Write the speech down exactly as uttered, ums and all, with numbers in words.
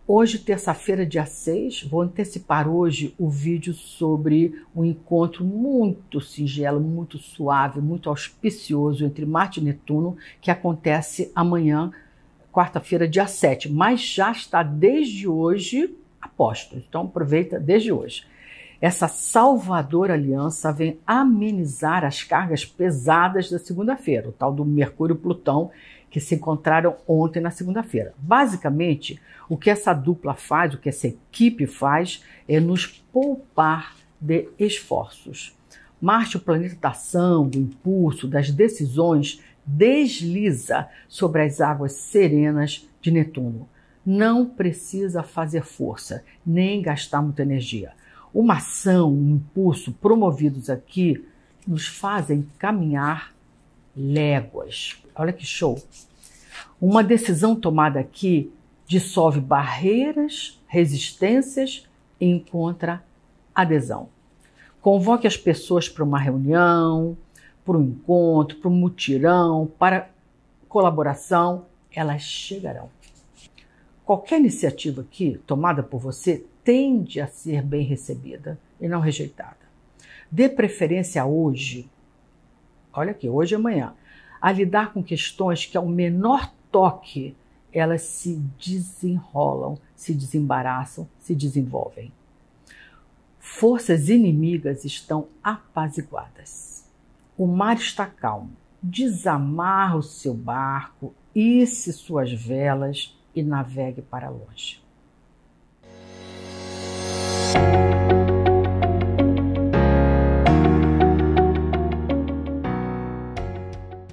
Hoje, terça-feira, dia seis, vou antecipar hoje o vídeo sobre um encontro muito singelo, muito suave, muito auspicioso entre Marte e Netuno, que acontece amanhã, quarta-feira, dia sete, mas já está desde hoje a postos, então aproveita desde hoje. Essa salvadora aliança vem amenizar as cargas pesadas da segunda-feira, o tal do Mercúrio e Plutão, que se encontraram ontem na segunda-feira. Basicamente, o que essa dupla faz, o que essa equipe faz, é nos poupar de esforços. Marte, o planeta da ação, do impulso, das decisões, desliza sobre as águas serenas de Netuno. Não precisa fazer força, nem gastar muita energia. Uma ação, um impulso promovidos aqui nos fazem caminhar léguas. Olha que show! Uma decisão tomada aqui dissolve barreiras, resistências e encontra adesão. Convoque as pessoas para uma reunião, para um encontro, para um mutirão, para colaboração, elas chegarão. Qualquer iniciativa aqui tomada por você tende a ser bem recebida e não rejeitada. Dê preferência hoje, olha aqui, hoje e amanhã, a lidar com questões que ao menor toque elas se desenrolam, se desembaraçam, se desenvolvem. Forças inimigas estão apaziguadas. O mar está calmo. Desamarre o seu barco, isse suas velas e navegue para longe.